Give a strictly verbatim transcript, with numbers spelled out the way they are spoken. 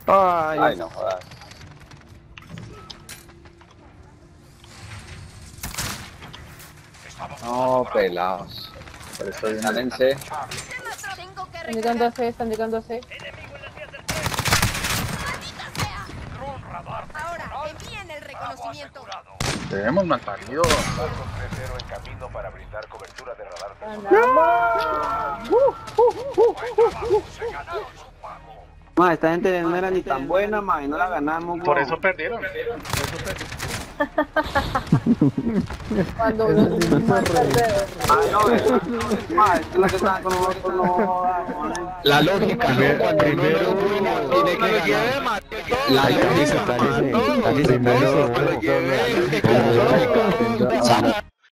Ay, Ay, no jodas. No, pelados. Por eso dinálense. Tengo que Están llegando a recargar. C, están llegando a C. ¡Maldita sea! Ahora, envíen el reconocimiento. Tenemos mal parido. Barco tres cero en camino para brindar cobertura de radar. ma, esta gente no era ni tan buena, ma, y no la ganamos, Por weón. eso perdieron. Por eso perdieron. Cuando uno es un mal perdedor. Ah, no, es- ma, es que la que estaba con nosotros no jodas, weón. La lógica, ¿no? Cuando primero uno tiene que ganar. La lógica, Primero, primero,